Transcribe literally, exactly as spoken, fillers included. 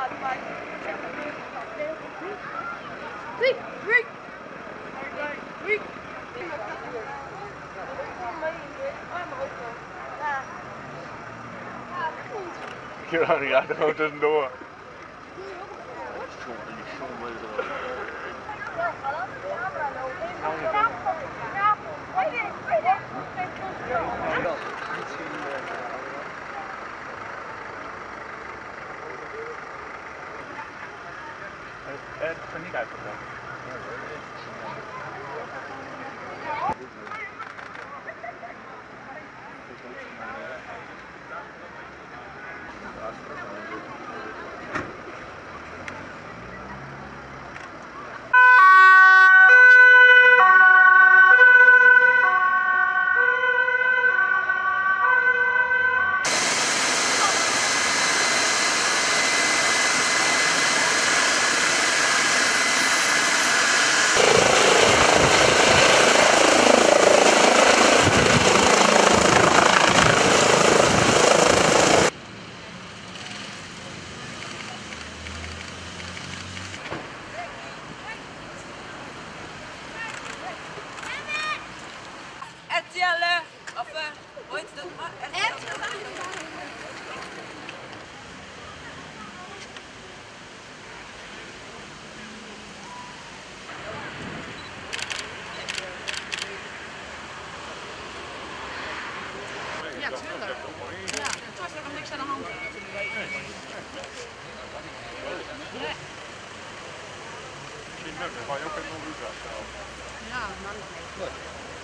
Week, week. Week. Ik ga niet uit, gewoon tussendoor. Het is er niet uitgekomen. Etienne, of uh, hoe heet dat? Ja, tuurlijk. Ja, het was er nog niks aan de hand. Nee. Misschien leuk, dan ga je ook in de Luca. Ja, maar nog niet.